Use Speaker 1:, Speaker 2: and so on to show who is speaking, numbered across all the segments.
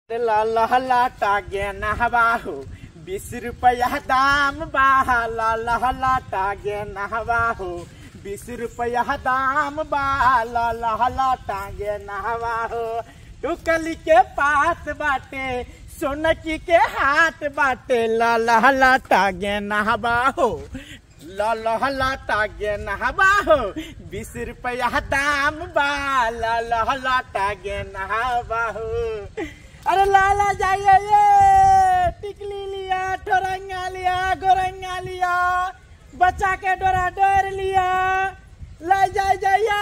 Speaker 1: लाटा गे नहवाहो 20 रुपया दाम बा लाटा गे नहवाहो 20 रुपया दाम बा लाटा गे नहवाहो टुकली के पास बाटे सोनकी के हाथ बाटे लाटा गे नहवाहो लाटा गे नहवाहो 20 रुपया दाम बा लाटा गे नहवाहो। अरे लाला जाइए ये टिकली लिया ठोरंगा लिया गोरंगा लिया बच्चा के डोरा डोर लिया ले जाइए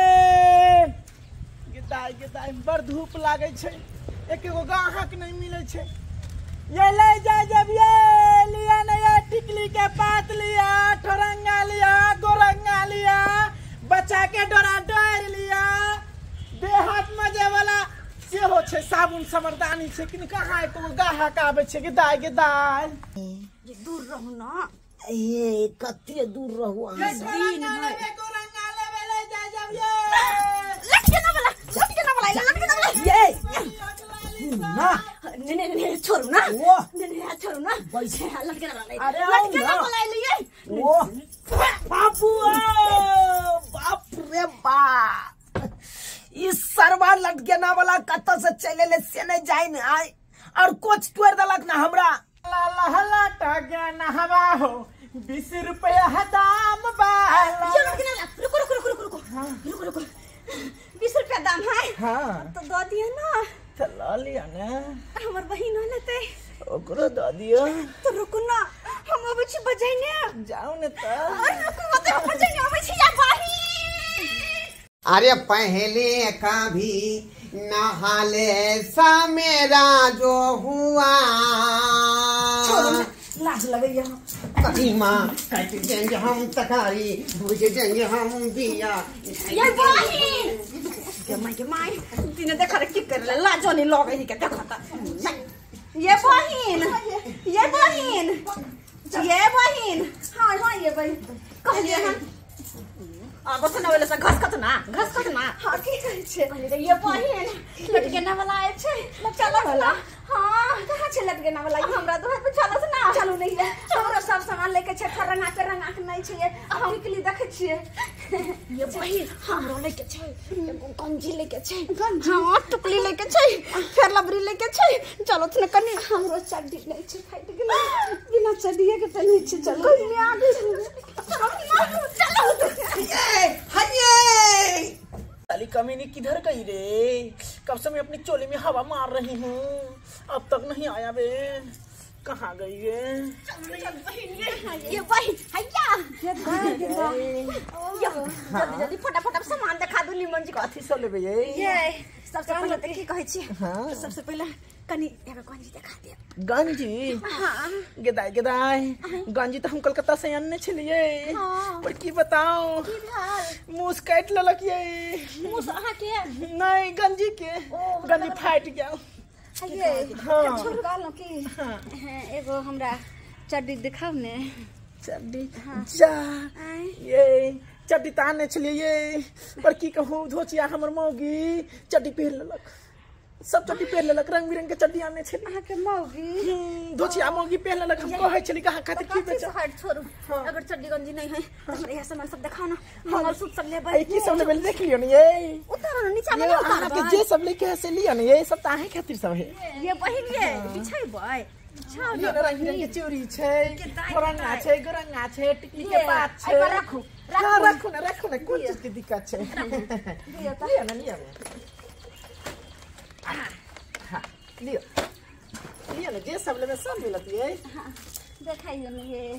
Speaker 1: गिदाई गिदाई बड़ धूप लागे छे एक एगो गाहक नहीं मिले छे ये ले जाए जब ये लिया ना ये टिकली के पात लिया ठोरंगा लिया गोरंगा लिया बच्चा के डोरा डोर लिया देहात मजे वाला से हो छे साबुन समरदानी छे कि कहां है को गाहक आबे छे गिदाई गिदाई
Speaker 2: ये दूर रहू ना ये कत्ते दूर रहू
Speaker 1: दिन है गोरंगा लेवे ले जा जब ये
Speaker 2: लटके ना वाला ये ना ने छोड़ू ना ने छोड़ू ना बैठे लटके ना वाला लटके ना वाला लिए ओ
Speaker 1: बापू बाप रे बाप इस सरवा लटके ना वाला कत से चले ले से नहीं जाए ना और कुछ तोड़ दलक ना हमरा लाटा गे नहवा हो 20 रुपया दाम बा
Speaker 2: ये लटके ना रुको 20 रुपया दाम है
Speaker 1: हां
Speaker 2: तो दे दिया ना
Speaker 1: चला लिया ना
Speaker 2: हमर बहिन लेते
Speaker 1: ओकरो दे दियो
Speaker 2: तो रुको ना हम अब छी बजाई ने
Speaker 1: जाओ ने त
Speaker 2: रुको मत बजाई ने अब छी जा बहिन।
Speaker 3: अरे पहले कभी नहाले सा मेरा जो हुआ
Speaker 2: लाज लगैया
Speaker 3: कभी माँ कट देंगे हम तकारी भूज देंगे हम बिया
Speaker 2: ये बहिन के माय तूने देखा की कर ले लाजो नहीं लगे ही के देखा था ये बहिन हां ये बहिन कहलिए हम आ बस ना वाला से घस कत ना हां की कहै छे कहलिए ये बहिन लटके ना वाला आए छे चलो वाला हां कहां छे लटके ना वाला हमरा दोहर पे चलो से ना चलो नहीं है हमरा सब सामान लेके छे रंगा के नहीं छे हम के लिए देखे छिए ये बहिन हमरा लेके छे एगो गंजी लेके छे हां टुकली लेके छे फेर लबरी लेके छे चलो तने कनी हमरो चड्डी नहीं छे फाइट गेल बिना चड्डीए के तनी छे चलो मैं आगे चलो
Speaker 1: हये साली कमीनी किधर गई रे कब से मैं अपनी चोली में हवा मार रही हूँ अब तक नहीं आया बे कहाँ गई ये
Speaker 2: बहिन हैया जल्दी फटाफट सामान दिखा दो निमन जी
Speaker 1: कथी सब लेबे ये
Speaker 2: सबसे पहले तो की कहै छी हां सबसे पहले कनी एगो गंजी दिखा दे
Speaker 1: गंजी
Speaker 2: हां
Speaker 1: गेदाई गंजी तो हम कलकत्ता से आनने छलिए पर की बताओ
Speaker 2: की हाल
Speaker 1: मुंह काट ललक ये
Speaker 2: मुंह आहा के
Speaker 1: नहीं गंजी के गंजी फाट गया
Speaker 2: ये हां छोड़ गालो की हां एगो हमरा चड्डी दिखाओ ने
Speaker 1: चड्डी जा ये चड्डी ताने छलिए ये पर की कहूं धोचिया हमर मौगी चड्डी पहन ललक सब चड्डी पहन ललक रंग बिरंग के चड्डी आने छली
Speaker 2: आहा के मौगी
Speaker 1: धोचिया मौगी पहन ललक हम कहै छली कहां खातिर की बेचा
Speaker 2: हट छोड़ू अगर चड्डी गंजी नहीं है तो हमरा यह सामान सब दिखाओ ना मंगल सूत्र सब लेबै
Speaker 1: की सब लेबे देख लियो न ये
Speaker 2: उतारो ना नीचा में
Speaker 1: उतारो के जे सब लेके से लियो न ये सब ताहे खातिर सब है
Speaker 2: ये बहिन ये बिछाइबै
Speaker 1: ये रंग बिरंग के चूड़ी छै फोरंगा छै गोरंगा छै टिकली के पात छै
Speaker 2: रखू
Speaker 1: रखू ना कोन चीज के दिक्कत छै लियो ना हां लियो ना जे सब लेबे सब मिलत ये
Speaker 2: देखाइयो ना ये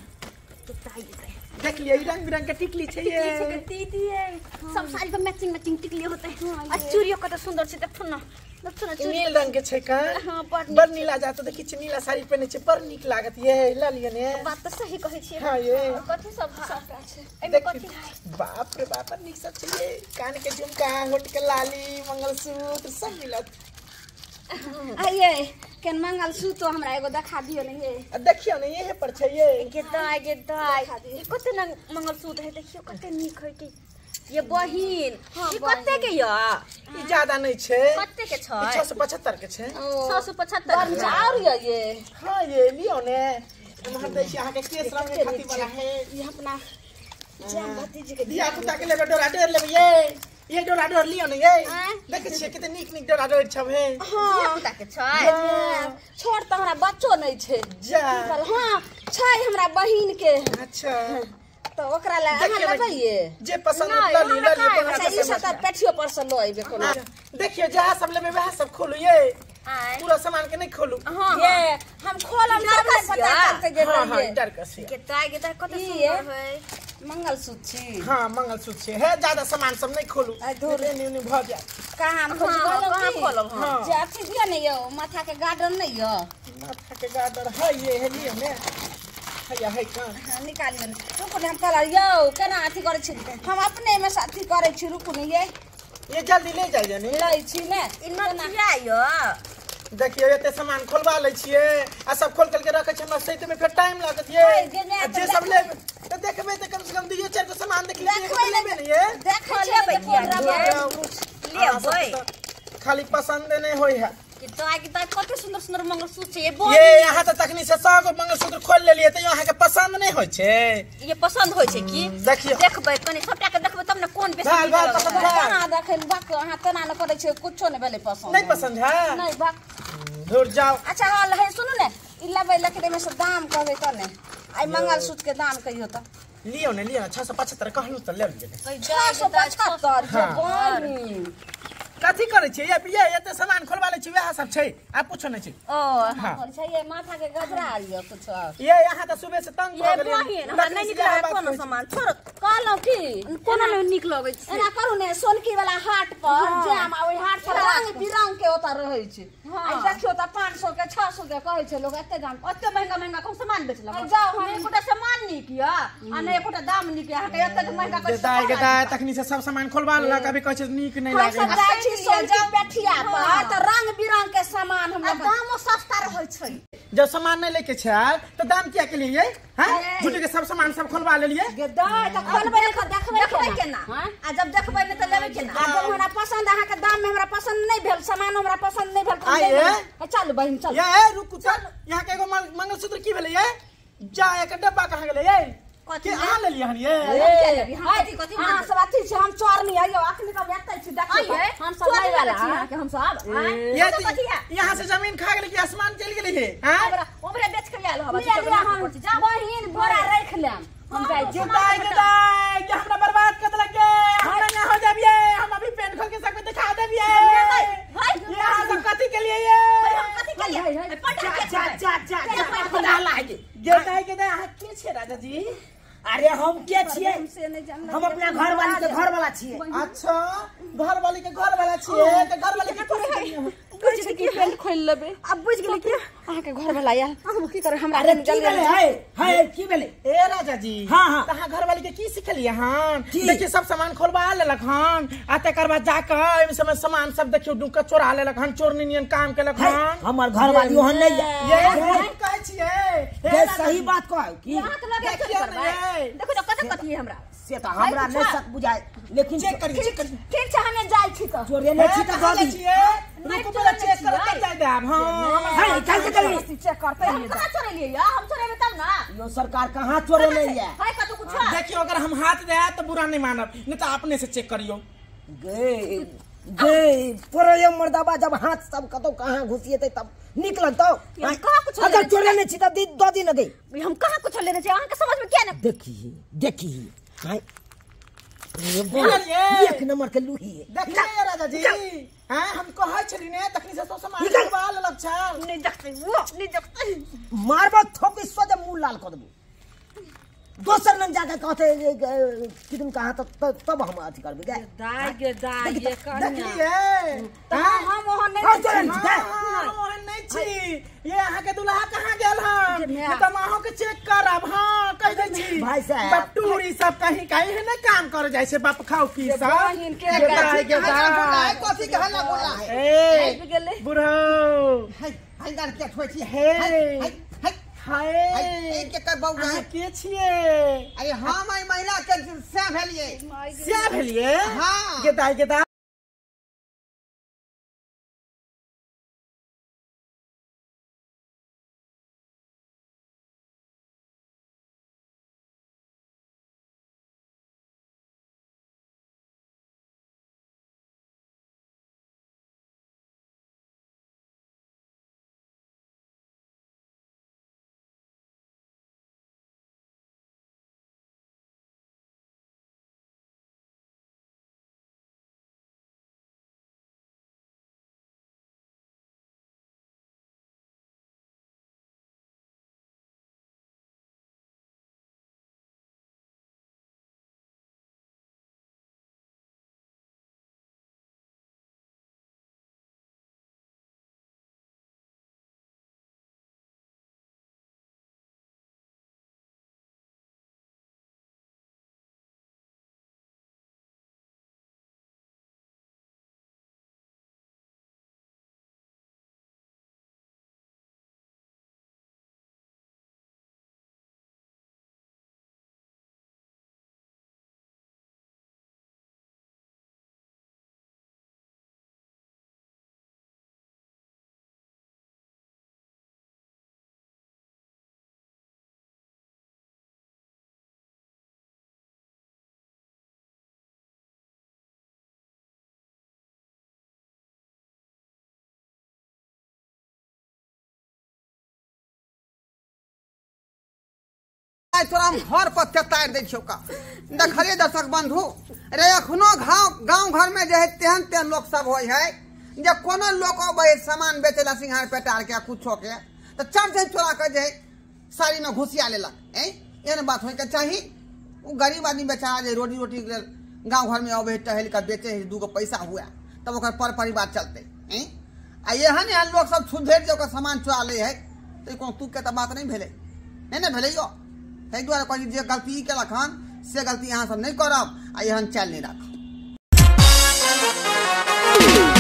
Speaker 1: देख लियो रंग बिरंग के टिकली छै ये
Speaker 2: दीदी है सब साड़ी पे मैचिंग टिकली होते हैं और चूड़ियों कत सुंदर छै देखो ना
Speaker 1: नील रंग के छै का
Speaker 2: हां
Speaker 1: बड़ नीला जात देखि छ नीला साड़ी पहने छै पर निक लागत ये ला लियो ने
Speaker 2: बात तो सही कहै छी
Speaker 1: हां ये
Speaker 2: कथि सब छै एमे कथि
Speaker 1: बाप रे बाप निक सब छै ये कान के झुमका होठ के लाली मंगलसूत्र सब मिलत
Speaker 2: आइए केन मंगलसूत्र हमरा एगो दिखा दियो ने ये
Speaker 1: देखियो ने ये पर छै ये
Speaker 2: गेदाई कते मंगलसूत्र है देखियो कते निक है कि ये बहिन ई कते के य
Speaker 1: ई ज्यादा नहीं छे
Speaker 2: कते के छ
Speaker 1: 675 के छे
Speaker 2: 675
Speaker 4: और ये
Speaker 1: हां ये लियो ने हम दै छी अहाँ के केस रंग के खाती वाला है
Speaker 4: ये अपना जान भतीजी के
Speaker 1: दिया कुत्ता के लेबे डोरा डोर लेबे ये डोरा डोर लियो ने ये देखे छिए कते नीक डोरा डोर छबे
Speaker 2: हां कुत्ता के छ
Speaker 4: छोड़ त हमरा बच्चो नहीं छे
Speaker 1: जा
Speaker 4: हां छै हमरा बहिन के
Speaker 1: अच्छा
Speaker 4: तो ओकरा ले अहाँ लेबै ये
Speaker 1: जे पसंद ल ली
Speaker 4: अच्छा ई सब त पेठियो पर से ल आइबे कोनो
Speaker 1: देखियो जहाँ सब लेबे वह सब खोलू ये पूरा सामान के नहीं खोलू
Speaker 4: ये हम खोलम ना पता चलते जे
Speaker 1: हां डर कसी
Speaker 2: के कते सुंदर है
Speaker 4: मंगलसूत्र
Speaker 1: हां मंगलसूत्र है ज्यादा सामान सब नहीं खोलू न्यू भ जाए
Speaker 4: कहां हम खोलब
Speaker 1: हां
Speaker 4: जे अथी दिया नहीं यो माथा के गार्डन नहीं यो
Speaker 1: माथा के गार्डन है ये है लियो ने है का
Speaker 4: निकालियो रुकु ने हम कहला यो केना अथी करे छी हम अपने में साथी करे छी रुकु ने
Speaker 1: ये जल्दी ले जाइए ने
Speaker 4: लै छी ने
Speaker 2: इन्ना खियायो
Speaker 1: देखियो एते सामान खोलवा ले छिए आ सब खोल के रखे छ हमरा सहित में फिर टाइम लागत ये जे सब ले तो देखबे त कम से कम दियो चार को सामान देख लीजिए लेबे ने ये
Speaker 4: देख लेबे
Speaker 2: लेबै
Speaker 1: खाली पसंद नहीं होई है
Speaker 2: कि तो आगे त कते सुंदर सुंदर मंगलसूत्र ये
Speaker 1: ये यहाँ तो तकनी से 100 गो मंगलसूत्र खोल ले लिए तो यहाँ के पसंद नहीं होय छे
Speaker 2: ये पसंद होय छे की
Speaker 1: देखियो
Speaker 2: देखबै तनी सबटा के देखबै तब न कोन बेसी
Speaker 1: भाल भाल पसंद है
Speaker 4: केना देखन बाक अहाँ तना न करे छै कुछो ने भेले पसंद
Speaker 1: नहीं पसंद है
Speaker 4: नहीं बाक
Speaker 1: दूर जाओ
Speaker 4: अच्छा हाल है सुनु ने ई लेबै लकड़ी में से दाम कहबै त ने आई मंगलसूत्र के दाम कहियो त
Speaker 1: लियो ने लियो 675 कहलु त ले लिए
Speaker 4: 675 जे बहिन
Speaker 1: कथी करे छी ये एते सामान खोलवा ले छी वह सब छै आ पूछो नहीं छी
Speaker 2: ओ
Speaker 1: हां
Speaker 4: छै ये माथा के गजरा आलियो कुछो
Speaker 1: ये यहाँ तो सुबह से तंग
Speaker 2: ये
Speaker 1: हो गेलिए
Speaker 2: बहिन हमरा नहीं निकला कोनो सामान छोड़
Speaker 4: कहलौ की
Speaker 2: कोनो नहीं निक लगै छै
Speaker 4: एना करू ने सोनकी वाला हाट पर जाम आ ओइ हाट पर रंग बिरंग के ओता रहै छै आई देखियो त 500 के 600 के कहै छै लोग एते दाम
Speaker 2: ओते महंगा महंगा कोन सामान बेचला
Speaker 4: जाओ हम
Speaker 2: एकोटा सामान निक या आ नहीं एकोटा दाम निक या अहाँ एते महंगा कोन
Speaker 1: दाई के दाई तकनी से सब सामान खोलवा ला कभी कहै छै नीक नहीं लागे
Speaker 4: सब जाय छी सोनकी बैठिया पर त रंग बिरंग के सामान हमरा
Speaker 2: दामो सस्ता रहै छै
Speaker 1: जब सामान नहीं लेके छै तो दाम क्या के लिए हैं झूठे के सब सामान सब खोलवा ले लिए
Speaker 4: गे दाई त खोलबै त देखबै
Speaker 2: केना आ जब देखबै न त लेबै केना
Speaker 4: आ जब हमरा पसंद अहाँ के दाम में हमरा पसंद नहीं भेल सामान हमरा पसंद नहीं भेल
Speaker 1: आइए
Speaker 4: चल बहिन चल
Speaker 1: ये रुक चल यहाँ के एगो मंगलसूत्र की भेले ये जा एक डब्बा कहां गेले ये
Speaker 2: कथी
Speaker 1: आ ले लिया हन ये
Speaker 2: कथी
Speaker 4: हां सब अथी छै हम चोरनी आइयो अखनी का बेतै छी देखियो हम सब नहीं वाला के हम सब
Speaker 1: ये यहाँ से जमीन खा गेले कि आसमान चल गेले है हैं
Speaker 2: ओबरे बेच के आयल हवा
Speaker 4: जा बहिन बोरा रख लेम हम जाय छी
Speaker 1: दाई के दाई के हमरा बर्बाद कर देलके हमरा ना हो जाबिए हम अभी पेन खोल के सबके दिखा देबिए ये सब कथी के लिए ये
Speaker 2: कथी के लिए
Speaker 1: जा खुदा लागे गे दाई के दाई हां के छे राजा जी
Speaker 3: अरे हम के छिए हम अपना घर वाली के घर वाला छिए
Speaker 1: अच्छा घर वाली के घर वाला छिए तो घर वाली के करे
Speaker 4: बुझ के पेन खोल लेबे अब बुझ गेली कि अहाँ के घर वाला आयल हम की करे हमरा
Speaker 3: अरे की भेले है की भेले
Speaker 1: ए राजा जी
Speaker 3: हां हां
Speaker 1: तहां घर वाली के की सिखलिए हन देखिए सब सामान खोलवा लेलक हन आ तकर बाद जाकर एमे समय सामान सब देखियो डुका चोरा लेलक हन चोरनी नियन काम केलक हन
Speaker 3: हमर घर वाली ओहन नहीं
Speaker 1: ये कहै छिए
Speaker 3: ये सही बात कहै की
Speaker 2: यहाँ के लगे चोरी करबै देखो तो कते कथी हमरा
Speaker 3: से त हमरा नहीं सक बुझाय लेकिन चेक करी
Speaker 4: ठीक छै हमें जाय छी त
Speaker 3: चोरे नहीं छी त गाड़ी
Speaker 1: रुको पहले चेक कर जाय देब हां
Speaker 3: हां चल के चल
Speaker 4: चेक करते
Speaker 2: हम कहां चोरे लिए या हम चोरेबे तब ना
Speaker 3: यो सरकार कहां चोरे नहीं है
Speaker 2: है कतु कुछ
Speaker 1: देखियो अगर हम हाथ दे तो बुरा नहीं मानब नहीं तो अपने से चेक करियो
Speaker 3: गे तोरे ये मर्दाबा जब हाथ सब कतो कहां घुसिएते तब निक लगतो
Speaker 2: हम कहां कुछ
Speaker 3: अगर चोरे नहीं छी त 2 दिन गई
Speaker 2: हम कहां कुछ लेने छै अहाँ के समझ में क्या ना
Speaker 3: देखी हां
Speaker 1: ये
Speaker 3: एक नंबर के लूही है
Speaker 1: देखिए राजा जी हां हम कहै छली ने तखनी से सब सामान खोलवा लेलक छ
Speaker 2: नहीं देखते
Speaker 3: मारबो थोपी सोजे मुंह लाल कर देबो दोसर न जाके कहते किदन कहा तब हम अथी करबे गे
Speaker 4: दाई ये कन्या
Speaker 1: देखलिए
Speaker 4: हम ओहन नहीं
Speaker 1: हम ओहन नहीं छी ये अहाँ के दुल्हा कहां गेल हन त माहो के चेक करब हां कह दै छी
Speaker 3: भाई साहब
Speaker 1: बटूरी सब कहीं कहीं है ना काम कर जाय से बाप खाओ की सब
Speaker 4: बहिन के
Speaker 3: कथी के हल्ला बोला है
Speaker 1: ए बुढ़ो
Speaker 3: हाय गार के ठोई छी
Speaker 1: हे हाय
Speaker 5: ए के कर बौआ
Speaker 1: अहाँ के छिए
Speaker 5: अरे हम आई महिला के से भेलिए
Speaker 1: से भेलिए
Speaker 5: हां
Speaker 1: गेदा
Speaker 5: तोरा हम घर पर चतार दे छियो का देखलिए दर्शक बंधु रे अखनो गांव घर में जे तेहन तेहन लोग सब होय है जे कोनो लोग अबै सामान बेचेला सिंहार पेटार के कुछो के त चढ़ जाय चोरा के जे साड़ी में घुसिया लेलक एहन बात होय के चाही उ गरीब आदमी बेचारा जे रोटी गांव घर में अबै टहल के बेचे है दूगो पैसा हुआ तब ओकर पर परिवार चलते आ एहन लोग सब छुधेर जे ओकर सामान चोरा ले है त कोनो तू के त बात नहीं भेले नहीं भेले यो ताहि दुआरे कहली जे गलती केलक हन से गलती अहाँ सब नहीं करब आ एहन चल नहीं राखब।